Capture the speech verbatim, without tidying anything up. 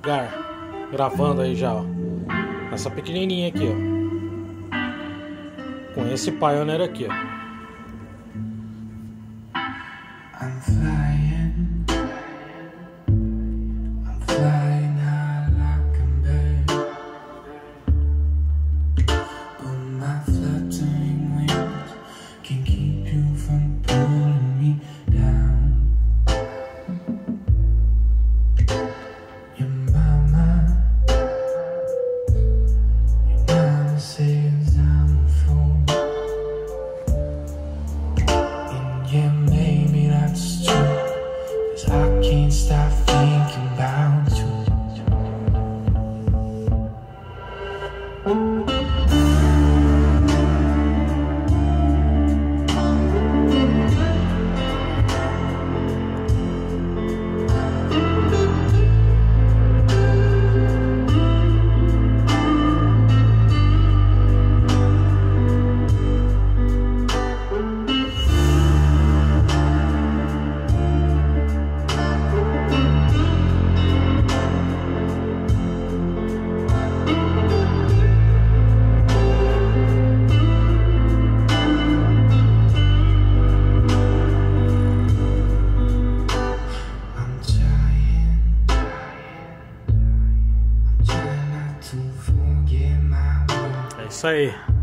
lugar. Gravando aí já, ó. Essa pequenininha aqui, ó. Com esse Pioneer aqui, ó. I'm flying, I'm flying high like a bird, but my fluttering wings can keep you from pulling me down. Your mama, your mama says I'm a fool, and yeah, maybe that's true, 'cause I can't stop thinking about you. I'm trying, I'm trying not to forget my words. É isso aí.